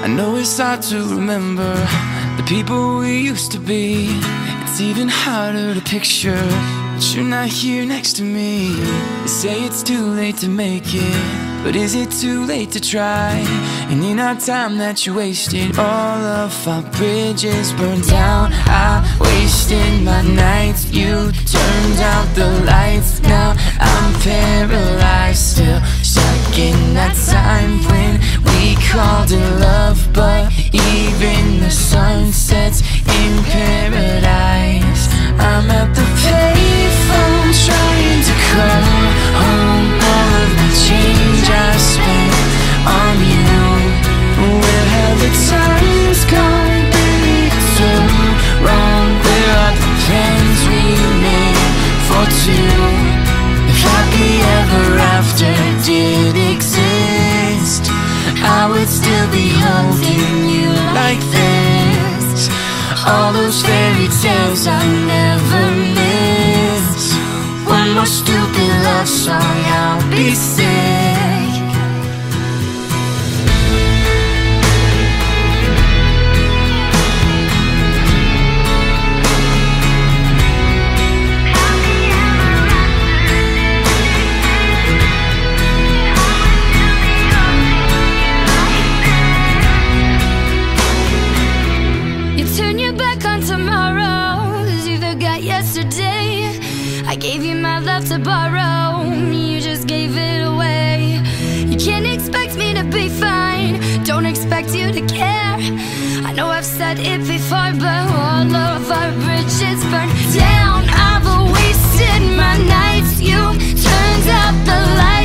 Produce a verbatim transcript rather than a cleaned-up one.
I know it's hard to remember the people we used to be. It's even harder to picture but you're not here next to me. They say it's too late to make it, but is it too late to try? And in our time that you wasted, all of our bridges burned down. I wasted my nights, you turned out the lights. Now I'm paralyzed, still stuck in that time when we called it love. But even the sun sets in paradise. I'm at the payphone trying to call home. All of the change I spent on you, where have the times gone? Baby, it's so wrong. Where are the plans we made for two? If happy ever after did exist, I would still be holding you like this. All those fairy tales I never miss. One more stupid love song, I'll be sick. I gave you my love to borrow, you just gave it away. You can't expect me to be fine, don't expect you to care. I know I've said it before, but all of our bridges burned down. I've wasted my nights, you turned out the light.